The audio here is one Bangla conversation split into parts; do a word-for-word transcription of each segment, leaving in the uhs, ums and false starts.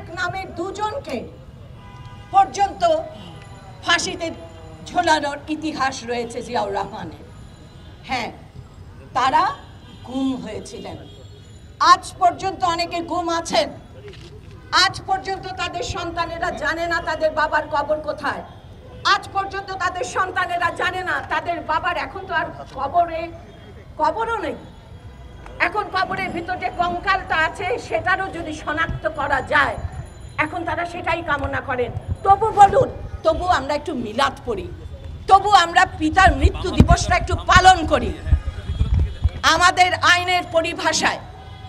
নামের দুজনকে পর্যন্ত ফাঁসিতে ঝোলানোর ইতিহাস রয়েছে জিয়াউর রহমানের। হ্যাঁ, তারা গুম হয়েছিলেন। আজ পর্যন্ত অনেকে গুম আছেন। আজ পর্যন্ত তাদের সন্তানেরা জানে না তাদের বাবার কবর কোথায়। আজ পর্যন্ত তাদের সন্তানেরা জানে না তাদের বাবার, এখন তো আর কবরে কবরও নেই, এখন কবরের ভিতর যে কঙ্কালটা আছে সেটারও যদি শনাক্ত করা যায়, এখন তারা সেটাই কামনা করেন। তবু বলুন, তবু আমরা একটু মিলাদ পড়ি, তবু আমরা পিতার মৃত্যু দিবসটা একটু পালন করি। আমাদের আইনের পরিভাষায়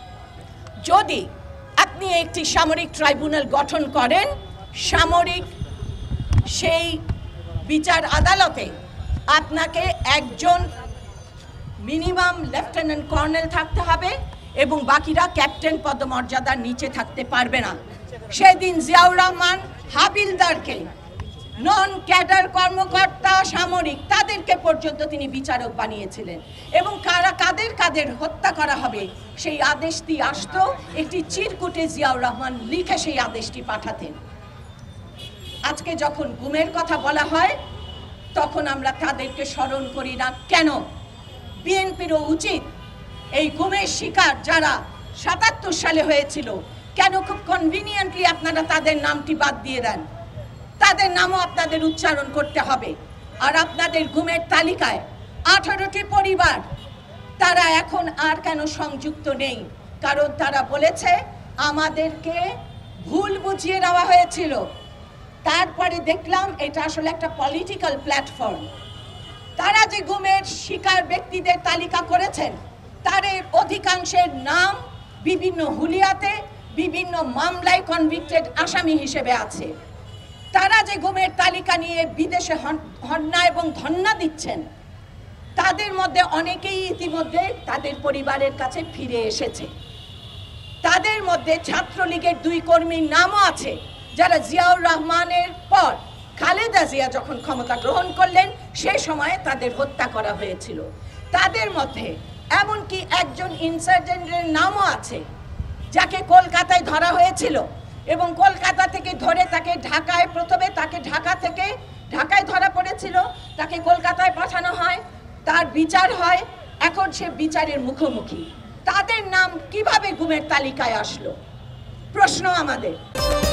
যদি আপনি একটি সামরিক ট্রাইব্যুনাল গঠন করেন, সামরিক সেই বিচার আদালতে আপনাকে একজন মিনিমাম লেফটেন্যান্ট কর্নেল থাকতে হবে এবং বাকিরা ক্যাপ্টেন পদমর্যাদার নিচে থাকতে পারবে না। সেদিন জিয়াউর রহমান হাবিলদারকে, নন ক্যাডার কর্মকর্তা সামরিক তাদেরকে পর্যন্ত তিনি বিচারক বানিয়েছিলেন এবং কারা কাদের কাদের হত্যা করা হবে সেই আদেশটি আসতো একটি চিরকুটে। জিয়াউর রহমান লিখে সেই আদেশটি পাঠাতেন। আজকে যখন গুমের কথা বলা হয় তখন আমরা তাদেরকে স্মরণ করি না কেন? বিএনপিরও উচিত এই গুমের শিকার যারা সাতাত্তর সালে হয়েছিল, কেন খুব কনভিনিয়েন্টলি আপনারা তাদের নামটি বাদ দিয়ে দেন? তাদের নামও আপনাদের উচ্চারণ করতে হবে। আর আপনাদের গুমের তালিকায় আঠারোটি পরিবার, তারা এখন আর কেন সংযুক্ত নেই? কারণ তারা বলেছে আমাদেরকে ভুল বুঝিয়ে দেওয়া হয়েছিল। তারপরে দেখলাম এটা আসলে একটা পলিটিক্যাল প্ল্যাটফর্ম। তারা যে গুমের শিকার ব্যক্তিদের তালিকা করেছেন তাদের অধিকাংশের নাম বিভিন্ন হুলিয়াতে, বিভিন্ন মামলায় কনভিক্টেড আসামি হিসেবে আছে। তারা যে গুমের তালিকা নিয়ে বিদেশে হন্যা এবং ধন্যা দিচ্ছেন তাদের মধ্যে অনেকেই ইতিমধ্যে তাদের পরিবারের কাছে ফিরে এসেছে। তাদের মধ্যে ছাত্রলীগের দুই কর্মীর নামও আছে যারা জিয়াউর রহমানের পর খালেদা জিয়া যখন ক্ষমতা গ্রহণ করলেন সে সময়ে তাদের হত্যা করা হয়েছিল। তাদের মধ্যে এমনকি একজন ইনসার্জেন্টের নামও আছে যাকে কলকাতায় ধরা হয়েছিল এবং কলকাতা থেকে ধরে তাকে ঢাকায়, প্রথমে তাকে ঢাকা থেকে ঢাকায় ধরা পড়েছিল, তাকে কলকাতায় পাঠানো হয়, তার বিচার হয়, এখন সে বিচারের মুখোমুখি। তাদের নাম কিভাবে গুমের তালিকায় আসলো? প্রশ্ন আমাদের।